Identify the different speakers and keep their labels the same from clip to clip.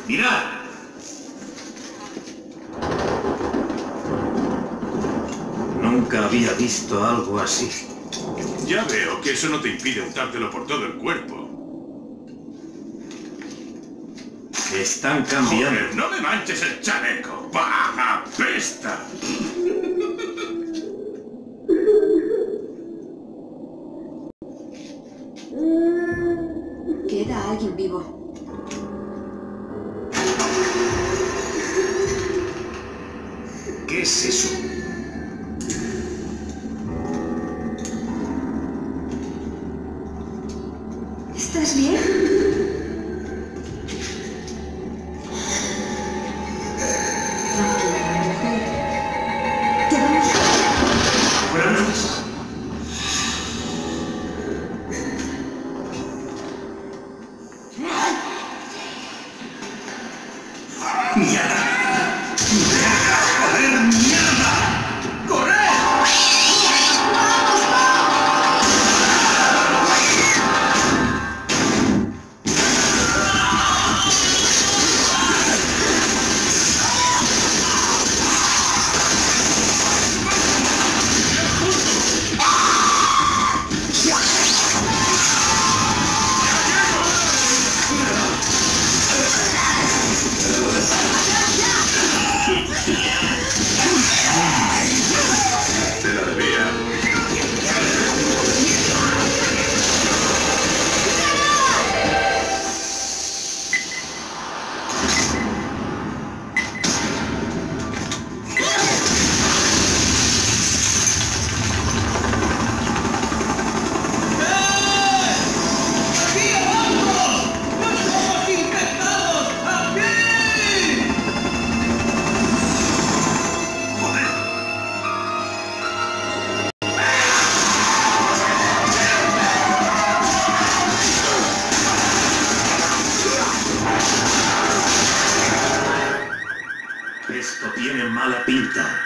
Speaker 1: ¡Mirad! Nunca había visto algo así.
Speaker 2: Ya veo que eso no te impide untártelo por todo el cuerpo.
Speaker 1: Están cambiando.
Speaker 2: Joder, no me manches el chaleco. ¡Bah! ¡Apesta!
Speaker 3: Queda alguien vivo.
Speaker 1: ¿Qué es eso?
Speaker 3: ¿Estás bien? Te vamos a...
Speaker 1: ¡Francés! ¡Mierda! ¡Mierda! ¡Joder, mierda! ¡Corred!
Speaker 2: Te la debía.
Speaker 1: Esto tiene mala pinta.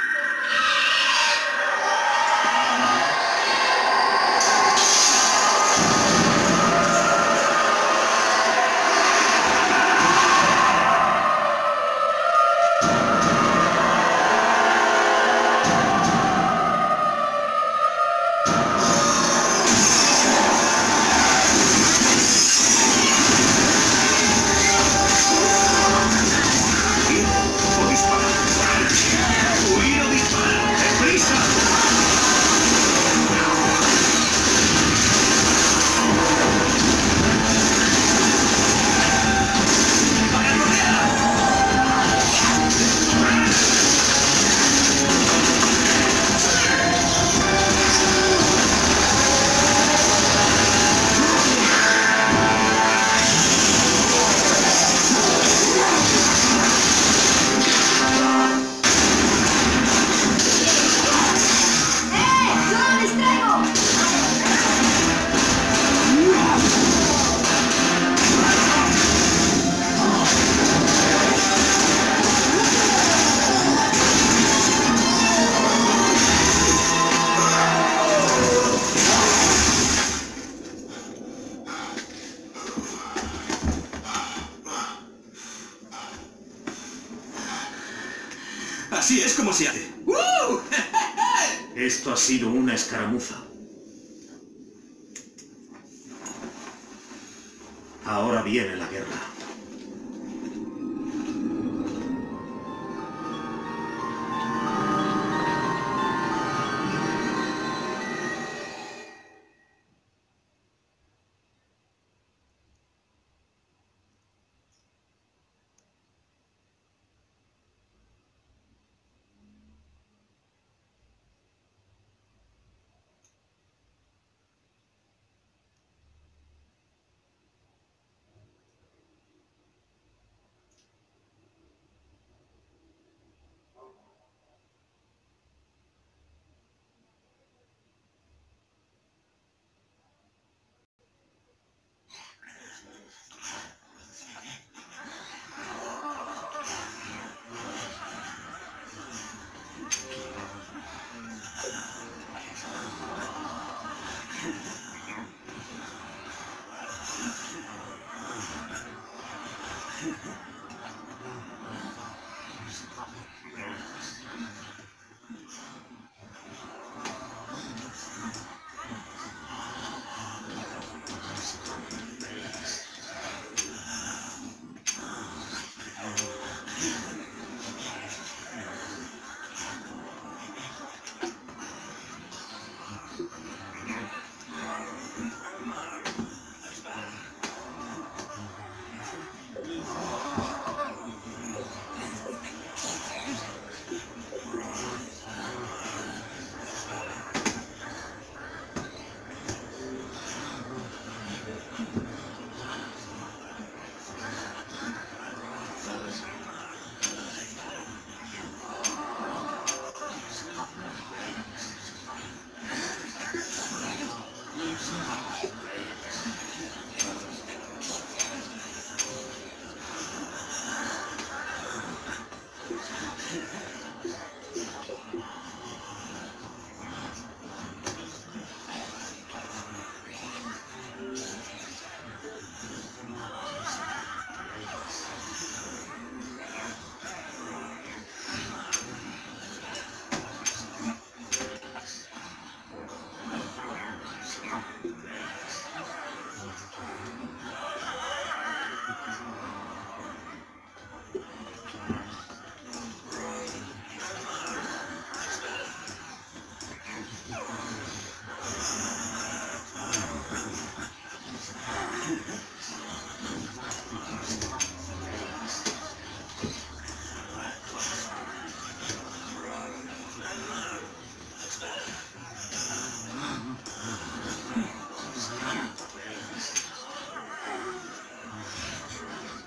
Speaker 1: ¡O disparar! ¡Huir o disparar! ¡Deprisa!
Speaker 3: ¡Yo lo distraigo!
Speaker 4: Así es como se hace.
Speaker 1: Esto ha sido una escaramuza. Ahora viene la guerra.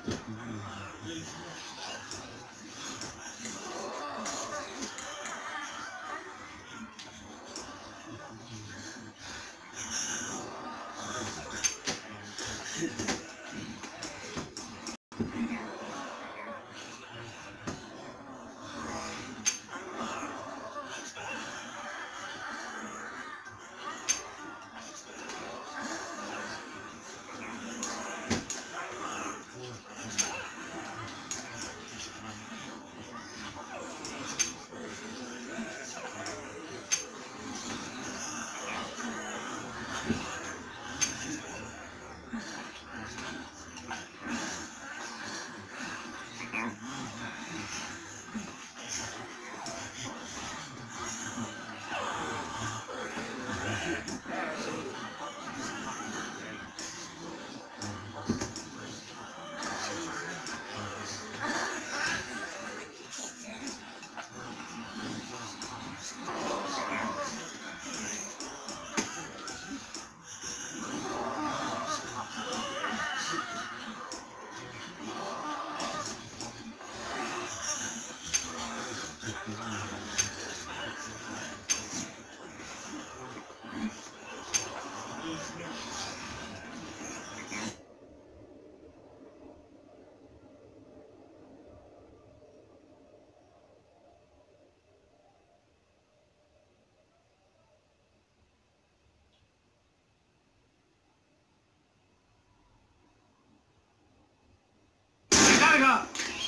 Speaker 2: ¡Carga!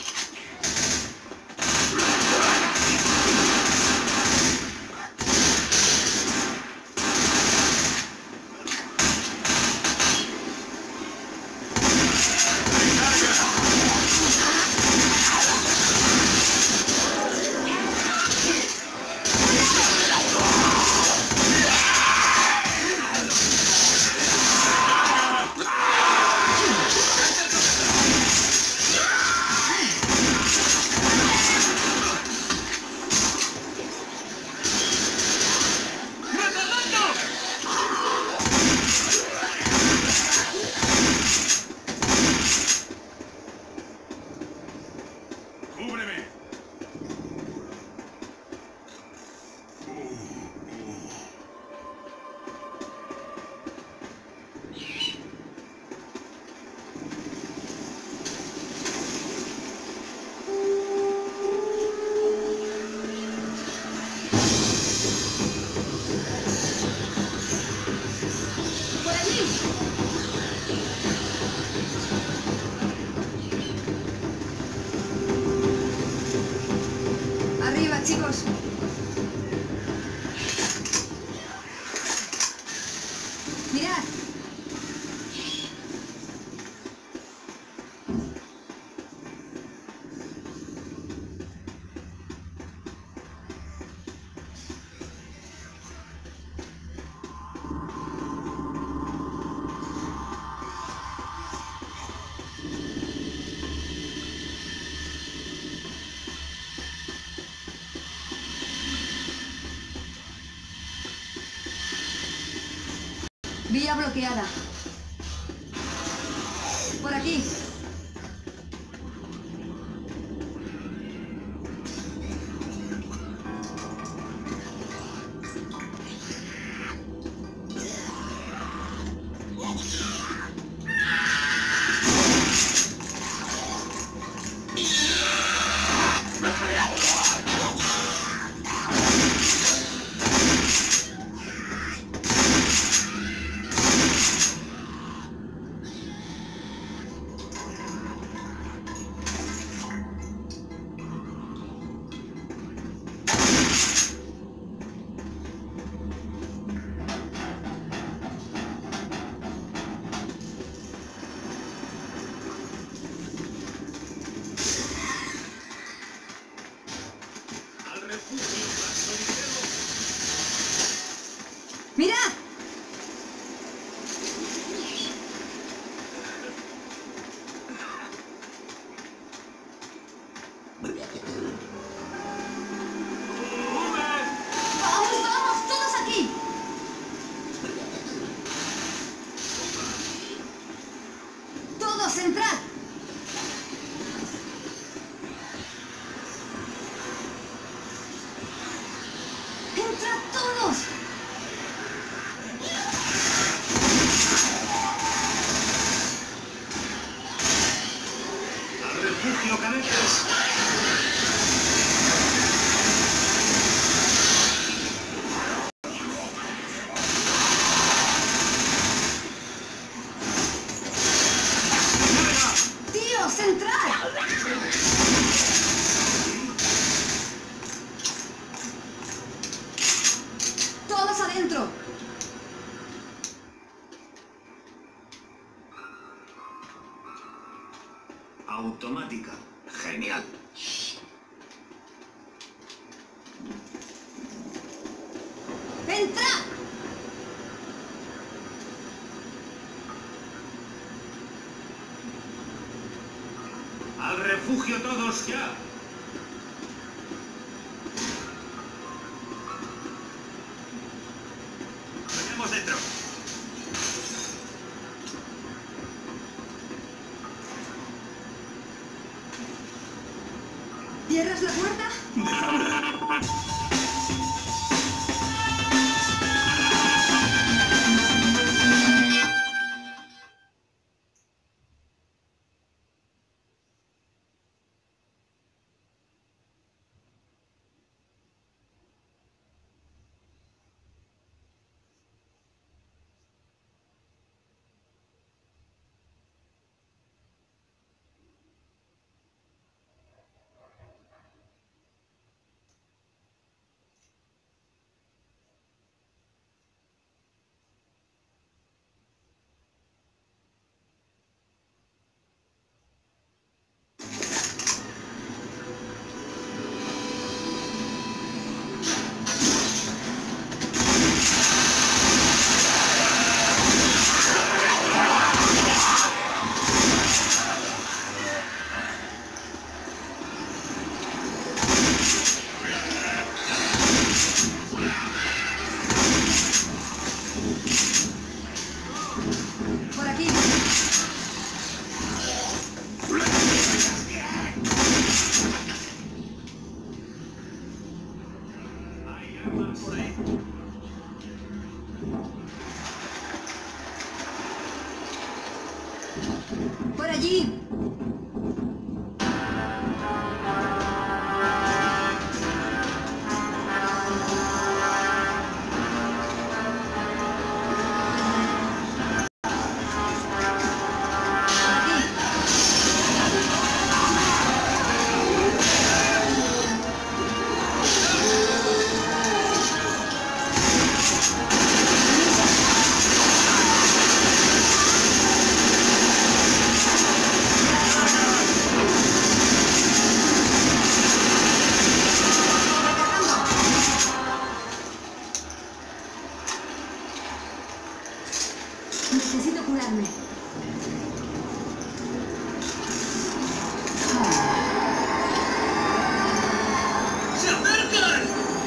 Speaker 2: ¡Cúbreme!
Speaker 3: ¡Por allí! Arriba, chicos. Mirad. Vía bloqueada. Por aquí. ¡Mirad! ¡Vamos, vamos! ¡Todos aquí! ¡Todos, entrad!
Speaker 4: refugio, cadetes.
Speaker 3: ¡Tío, central! ¡Todos adentro!
Speaker 4: Automática. Genial.
Speaker 3: ¡Entra!
Speaker 4: ¡Al refugio todos ya! ¡Vayamos dentro!
Speaker 3: ¿Cierras la puerta? Por aquí.
Speaker 4: Hay armas por ahí.
Speaker 3: Por allí. Por aquí. Necesito curarme.
Speaker 4: ¡Se acercan!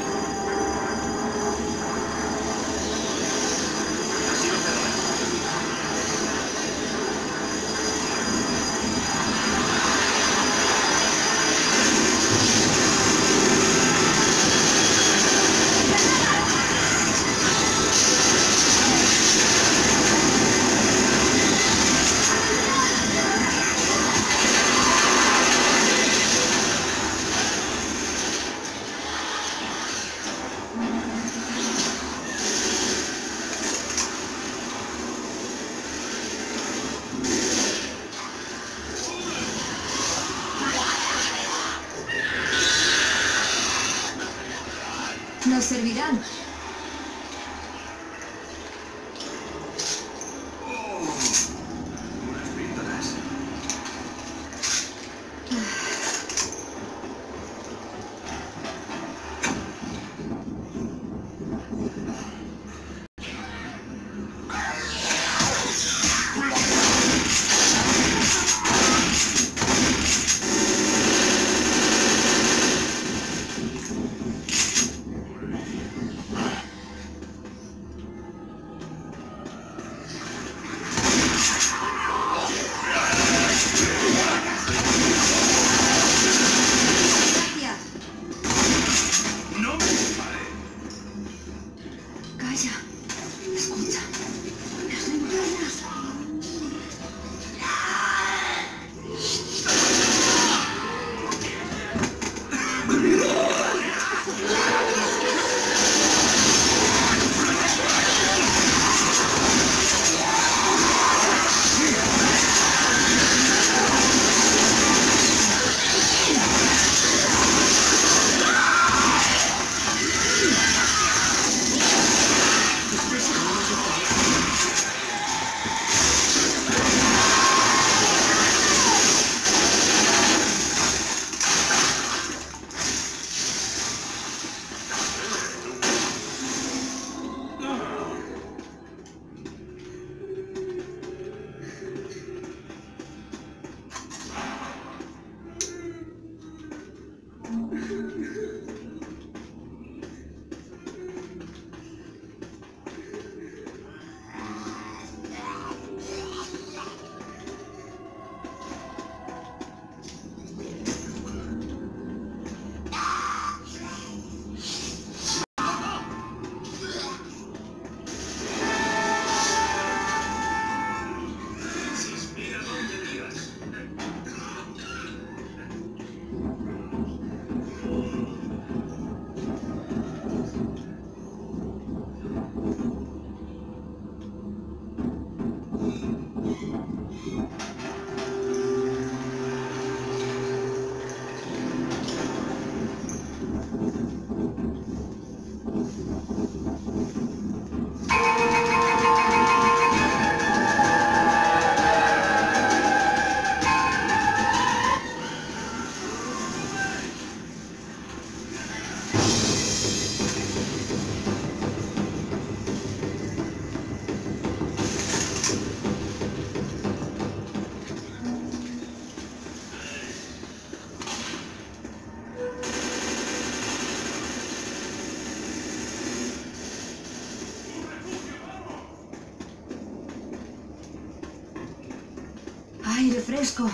Speaker 4: Ha sido cerrado.
Speaker 3: Nos servirán.
Speaker 4: Unas píldoras.
Speaker 3: Aire fresco.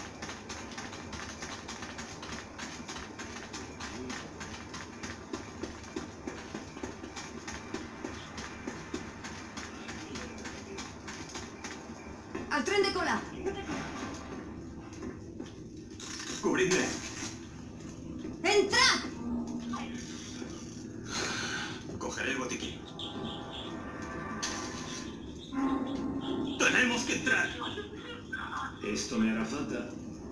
Speaker 3: ¡Al tren de cola!
Speaker 4: Cubridme.
Speaker 3: ¡Entra!
Speaker 4: Cogeré el botiquín. ¡Tenemos que entrar!
Speaker 1: Esto me hará falta.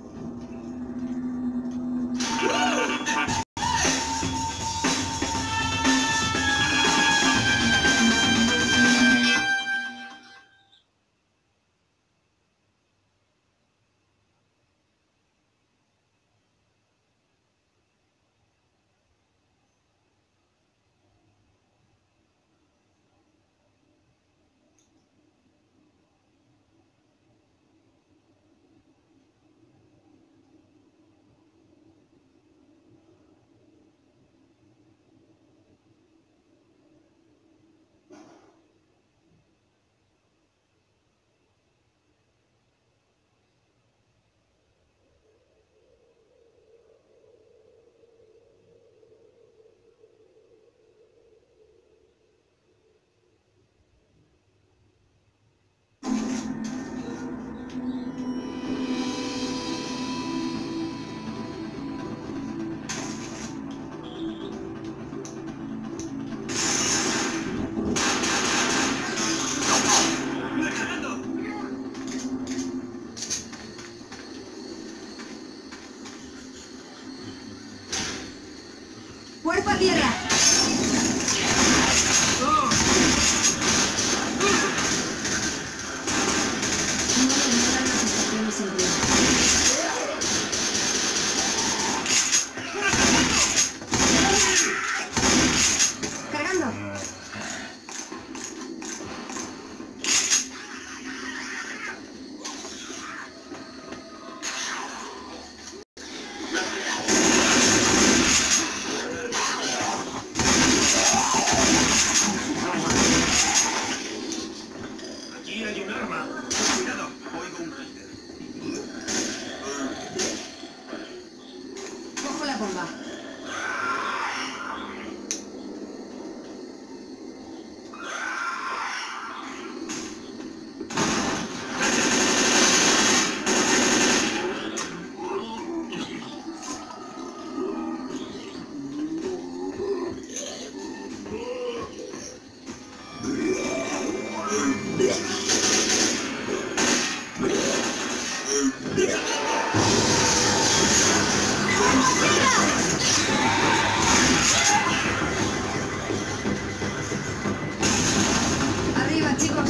Speaker 3: ¡Cuerpo a tierra! No ignoran las estaciones en ruido. ¡Cargando!
Speaker 4: Aquí hay un arma. Cuidado, oigo un grito.
Speaker 3: Cojo la bomba. ¡Arriba, chicos!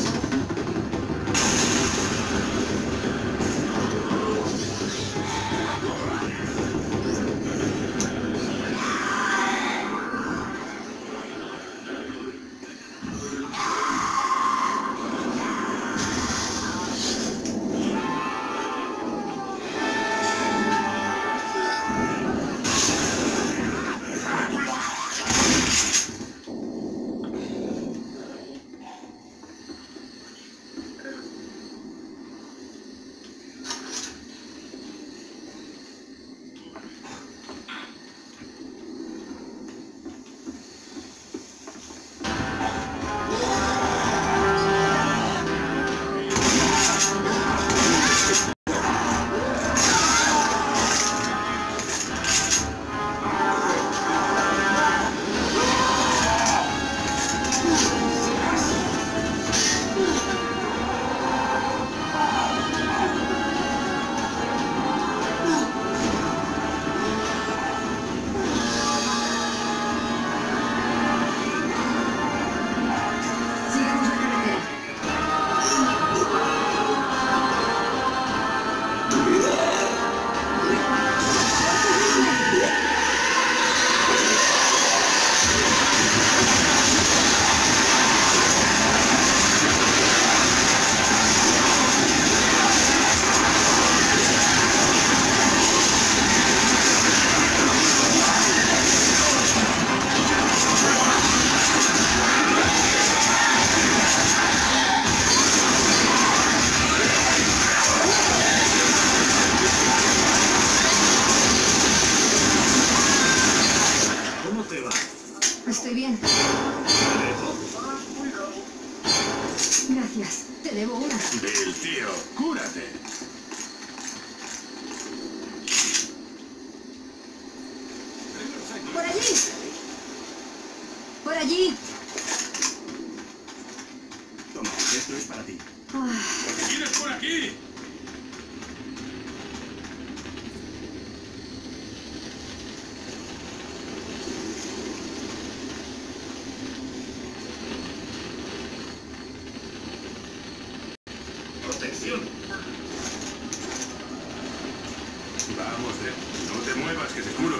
Speaker 2: Vamos, Deb. No te muevas, que te curo.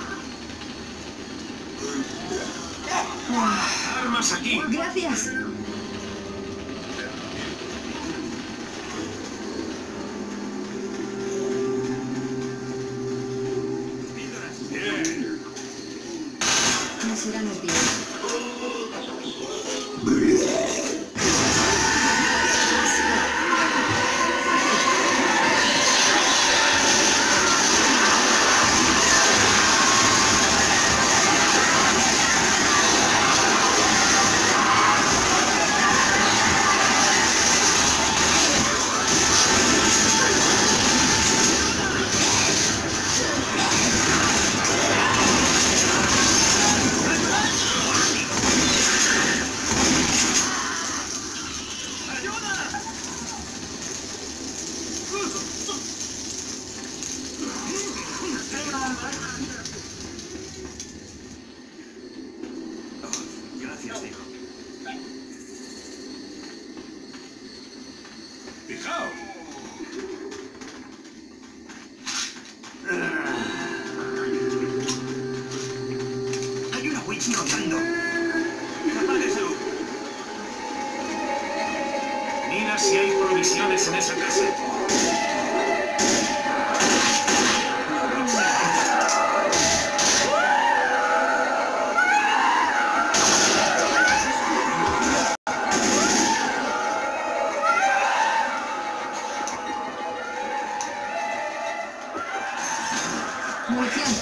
Speaker 4: ¡Armas aquí!
Speaker 3: Gracias.
Speaker 2: Bien.
Speaker 3: No serán útiles.
Speaker 4: Gracias, tío.
Speaker 2: Fijaos.
Speaker 4: Hay una witch rondando. Apágueselo. Mira si hay provisiones en esa casa.
Speaker 3: Munición.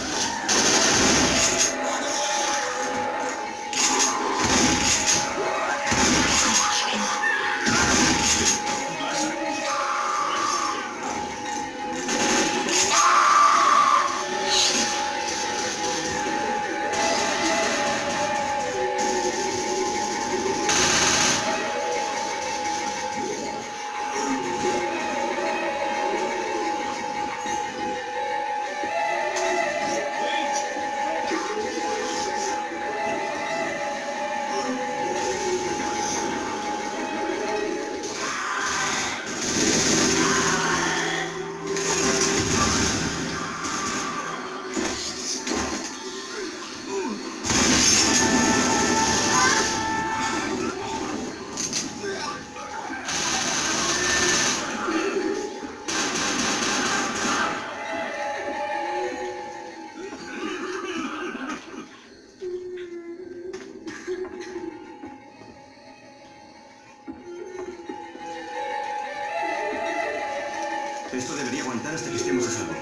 Speaker 4: Esto debería aguantar hasta que estemos a salvo.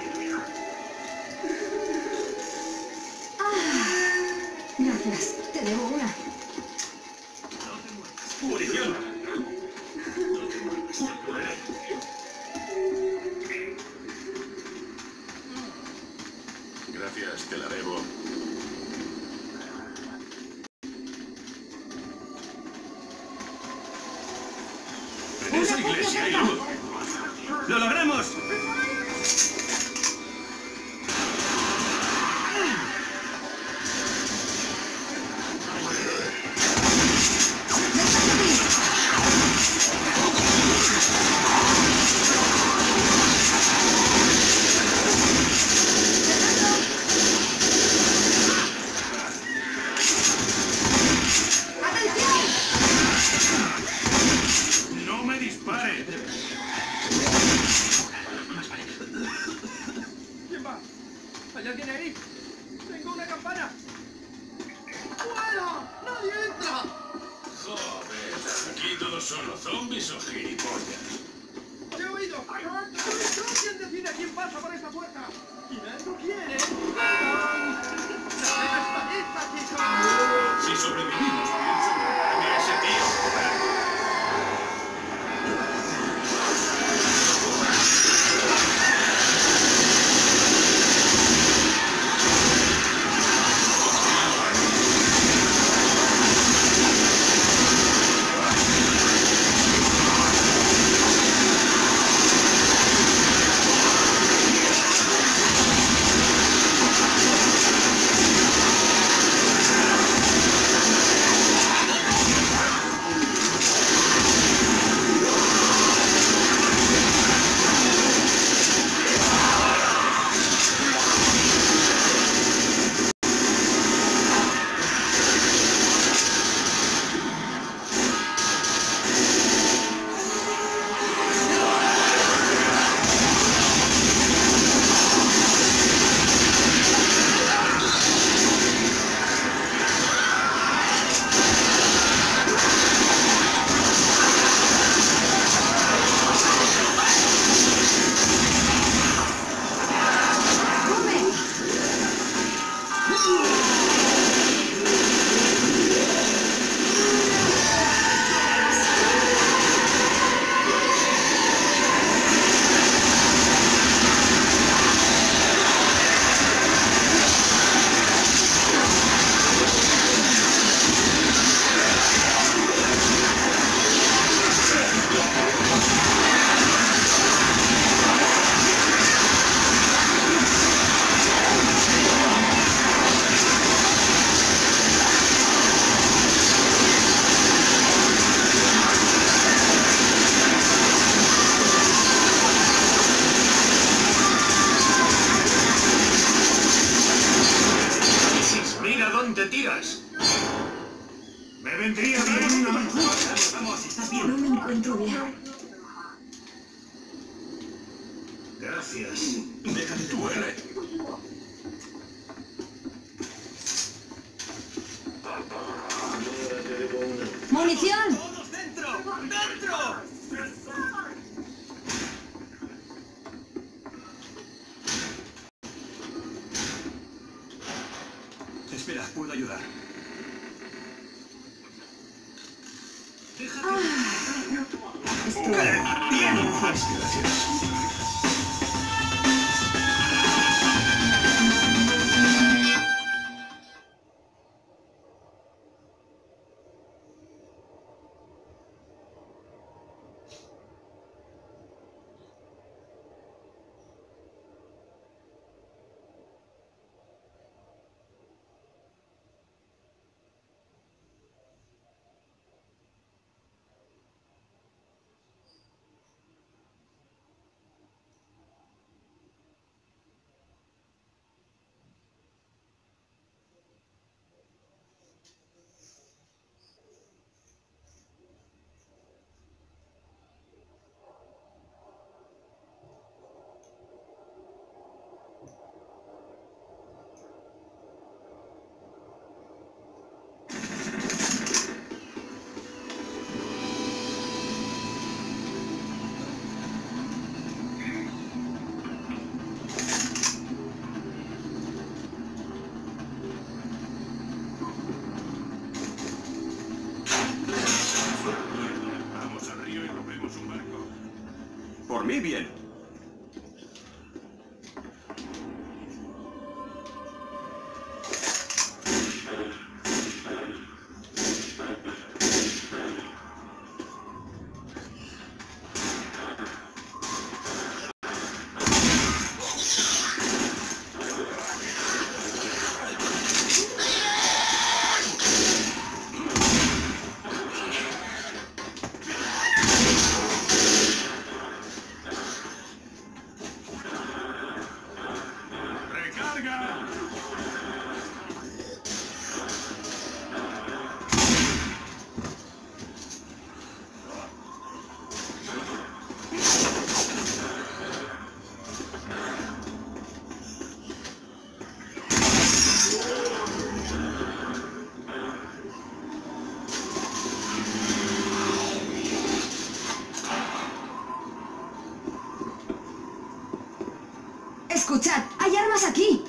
Speaker 3: Gracias. Te debo una.
Speaker 2: ¡Munición! Gracias, te la debo. En esa iglesia hay luz.
Speaker 4: ¡Lo logramos!
Speaker 2: ¡No me dispare!
Speaker 5: ¿Quién va? ¿Hay alguien ahí? ¡Tengo una campana! ¡Fuera! ¡Nadie entra!
Speaker 2: Joder, aquí todos son los zombies o gilipollas.
Speaker 5: ¡He oído! ¿Quién decide quién pasa por esta puerta? ¿Quién no quiere? ¡La está lista, chicos!
Speaker 2: Si sobrevivimos, pienso que a ese tío.
Speaker 4: vendría bien una manzana. Vamos, ¿estás bien?
Speaker 3: No me encuentro bien.
Speaker 4: Gracias.
Speaker 2: Déjate duele.
Speaker 3: ¡Munición!
Speaker 4: ¡Todos dentro! ¡Dentro! Espera, puedo ayudar. Déjate.
Speaker 3: Estoy...
Speaker 2: Gracias. Vamos al río y rompemos un barco.
Speaker 4: Por mí, bien.
Speaker 2: ¡Recarga!
Speaker 3: ¡Escuchad! ¡Hay armas aquí!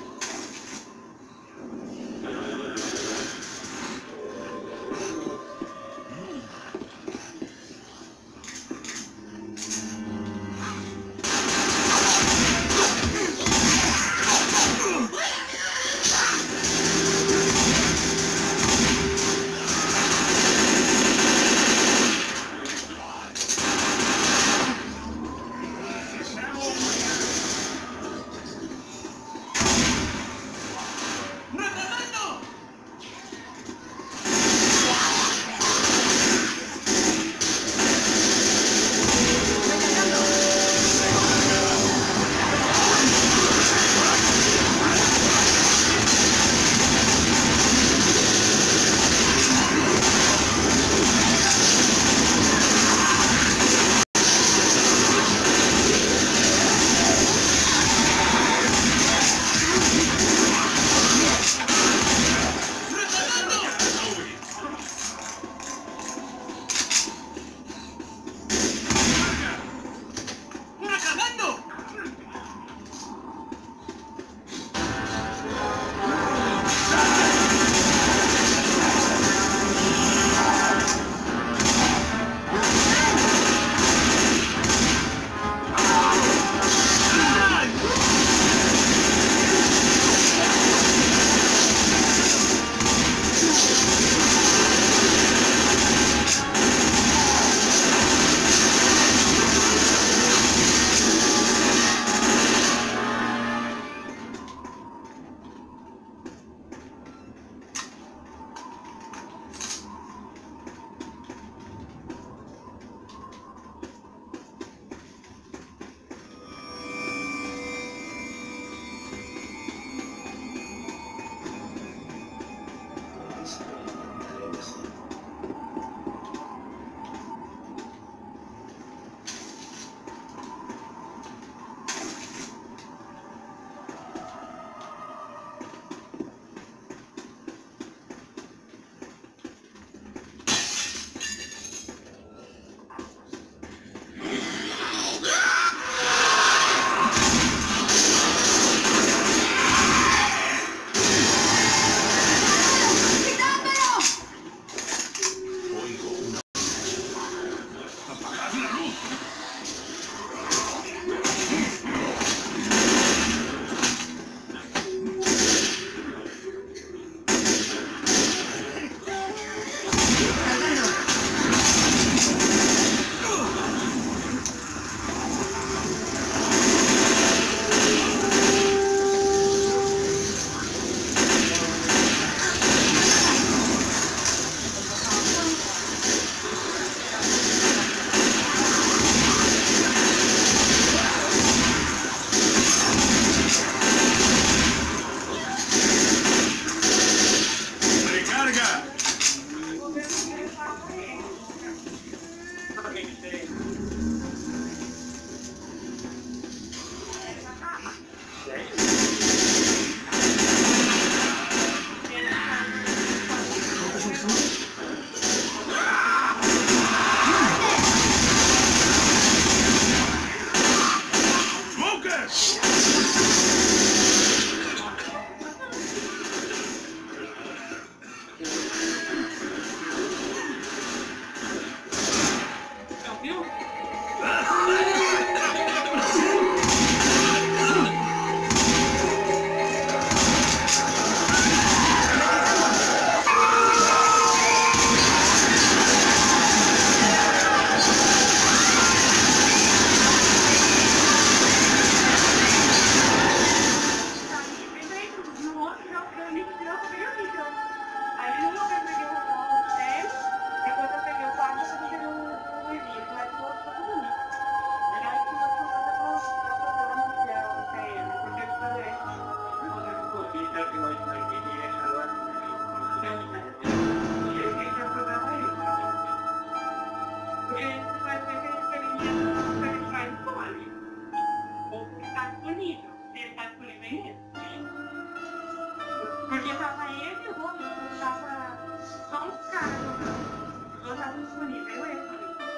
Speaker 6: Porque tava ele e o outro, tava só um cara jogando. Eu tava disponível, eu ele.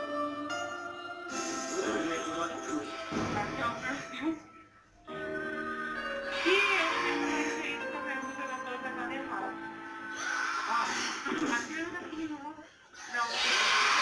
Speaker 6: Aqui é o perfil. E ele fez também um jogador da Cademar. Ó, aqui eu não tenho não.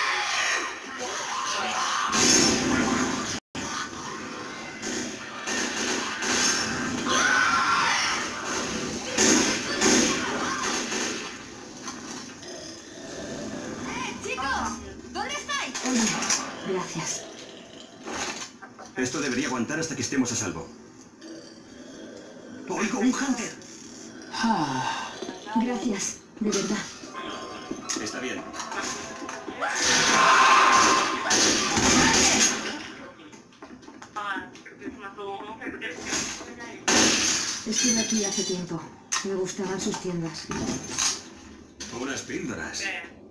Speaker 3: Gracias.
Speaker 4: Esto debería aguantar hasta que estemos a salvo. ¡Oigo un Hunter!
Speaker 3: Gracias, de verdad.
Speaker 4: Está bien.
Speaker 3: Estuve aquí hace tiempo. Me gustaban sus tiendas.
Speaker 4: Unas píldoras.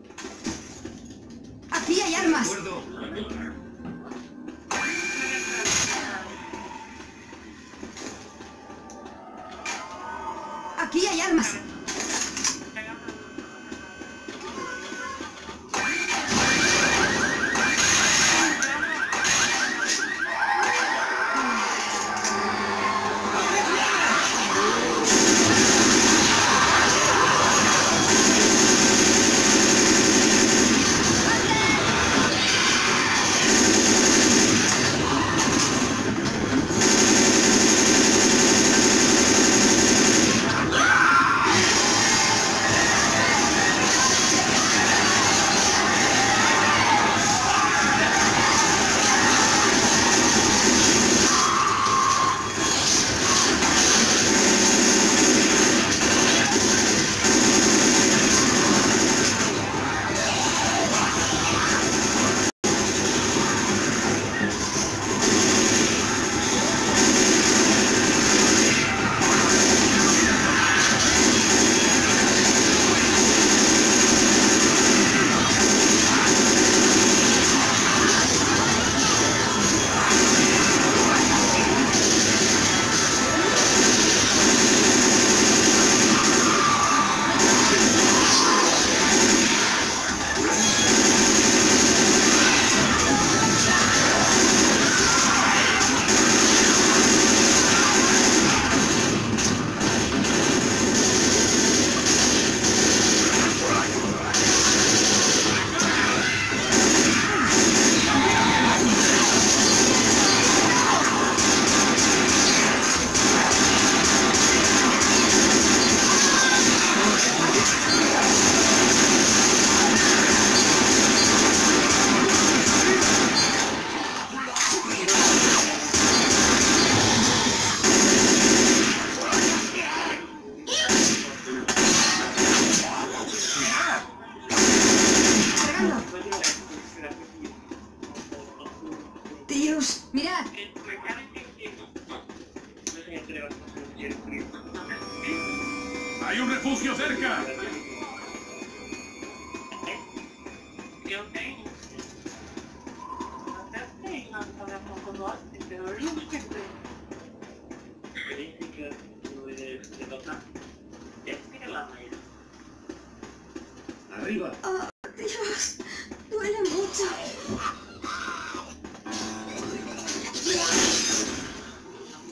Speaker 3: ¡Aquí hay armas!
Speaker 4: De acuerdo.
Speaker 3: ¡Aquí hay armas! Tíos, mirad.
Speaker 2: ¡Hay un refugio cerca!
Speaker 6: Eu tenho. Até tenho na instalação do nosso, eu não sei.
Speaker 4: Arriba.
Speaker 3: Oh, Dios, duele mucho.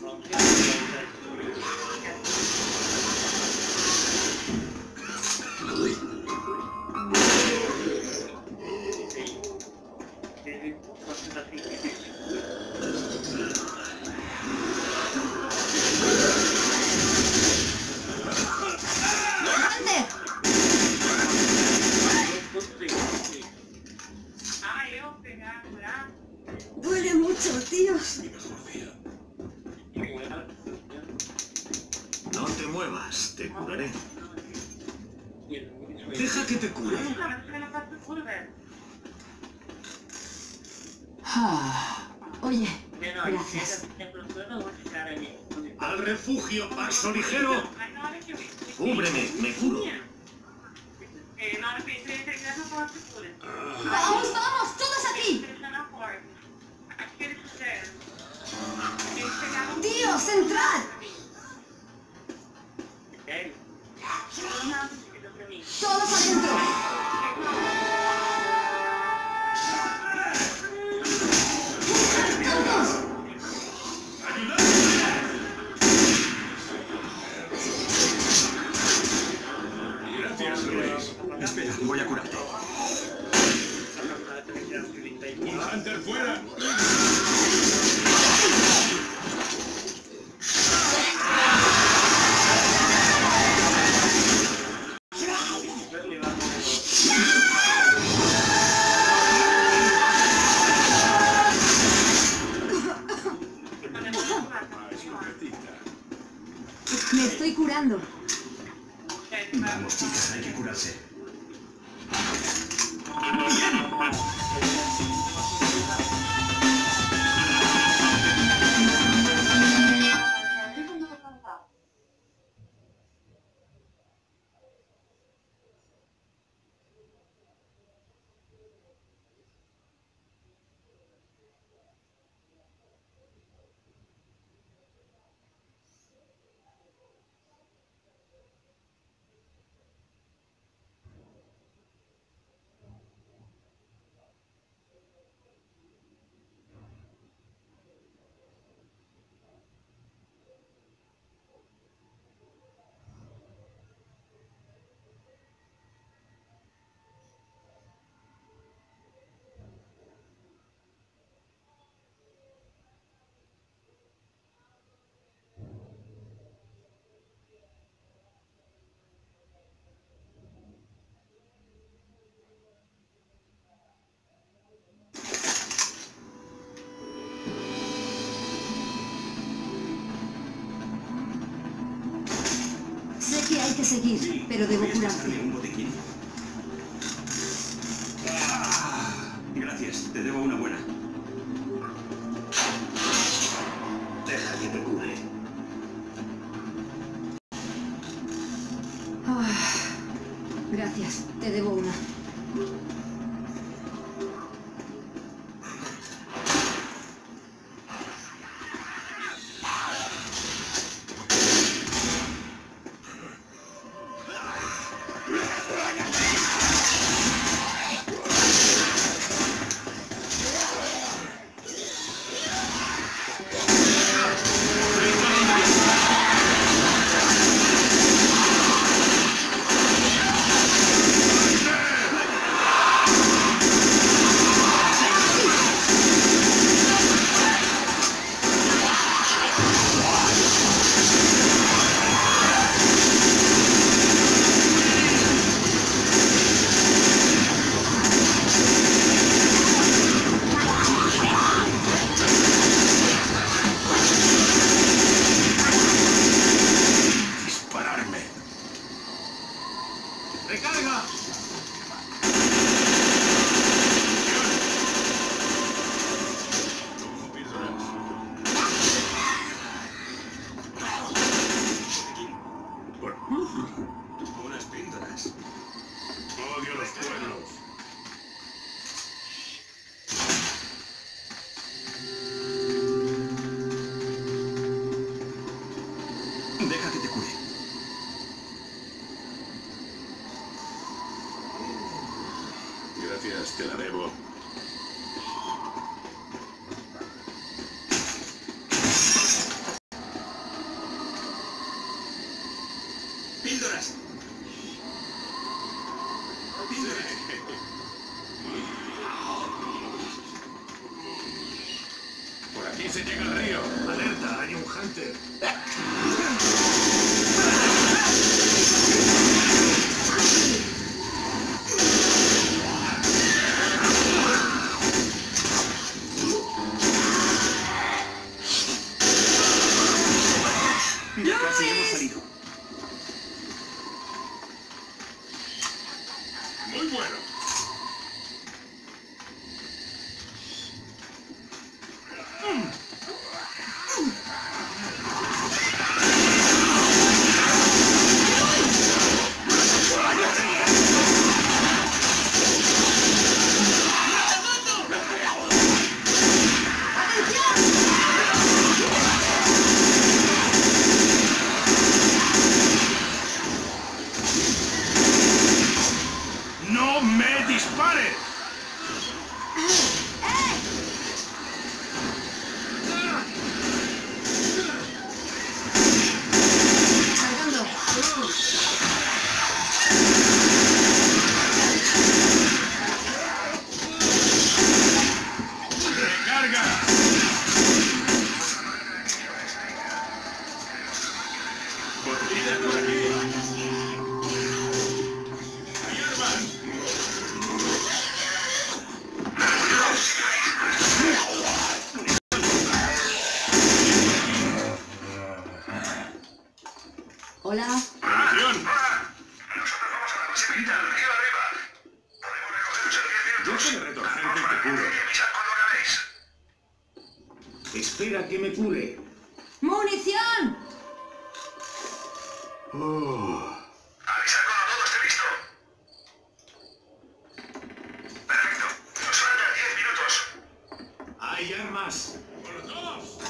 Speaker 4: muevas, te curaré. Deja que te cure.
Speaker 3: Oye, gracias.
Speaker 4: ¡Al refugio, paso ligero! ¡Cúbreme, me curo!
Speaker 3: ¡Vamos, vamos! ¡Todos aquí! ¡Tíos, entrad! ¡Todos adentro! ¡Todos!
Speaker 2: Gracias, Luis.
Speaker 4: Espera, voy a curarte.
Speaker 2: ¡Un Hunter fuera!
Speaker 3: Me estoy curando.
Speaker 4: Vamos, chicas, hay que curarse.
Speaker 3: Sé que hay que seguir, pero debo curarte.
Speaker 4: ¿Un botiquín? Gracias, te debo una buena. Deja que te cure.
Speaker 3: Gracias, te debo una.
Speaker 4: ¡Recarga! Unas píldoras.
Speaker 2: Odio los pueblos.
Speaker 4: Deja que te cure.
Speaker 2: Gracias, te la debo.
Speaker 4: ¡Píldoras!
Speaker 2: Por aquí se llega al río.
Speaker 4: ¡Alerta! ¡Hay un Hunter! Ya casi hemos salido.
Speaker 2: ¡Mira por aquí! ¡Hay armas!
Speaker 3: Hola.
Speaker 2: ¡Munición!
Speaker 1: Nosotros vamos a la base militar, río arriba. Podemos recogeros en 10
Speaker 2: Yo
Speaker 1: minutos.
Speaker 2: soy retorcente y te curo.
Speaker 1: Y avisad cuando acabéis.
Speaker 4: Espera que me cure.
Speaker 3: ¡Munición!
Speaker 1: Avisad cuando todo esté listo. Perfecto. Nos faltan 10 minutos.
Speaker 4: ¡Hay armas!
Speaker 2: ¡Por los dos!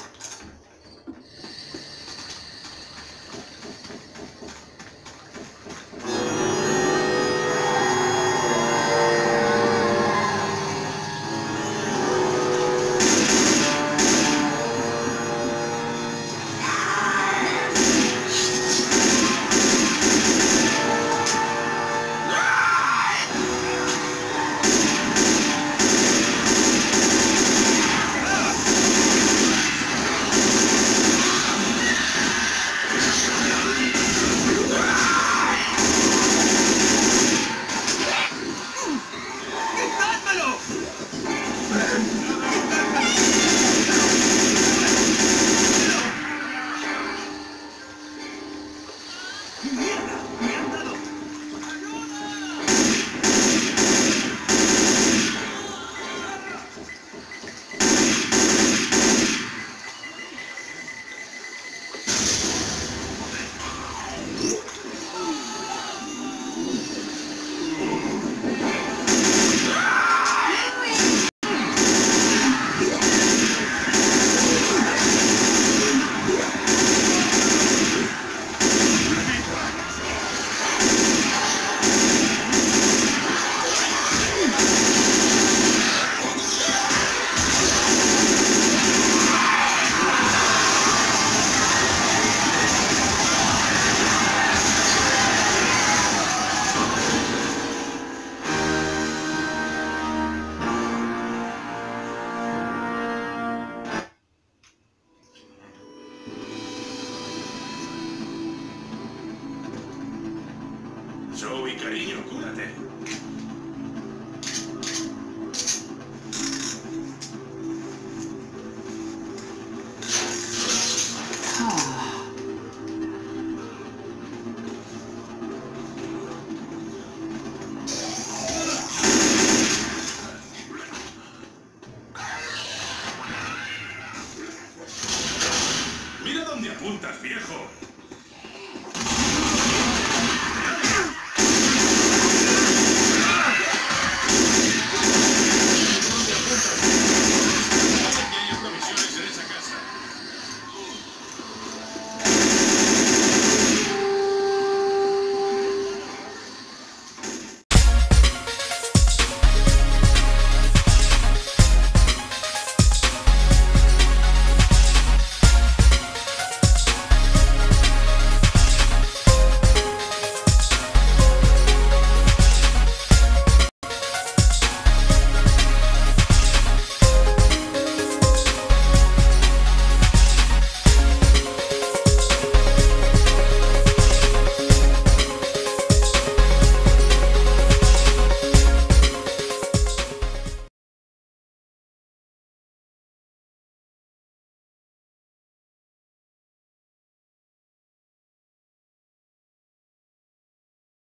Speaker 2: Zoe, cariño, cúrate. ¡Mira dónde apuntas, viejo!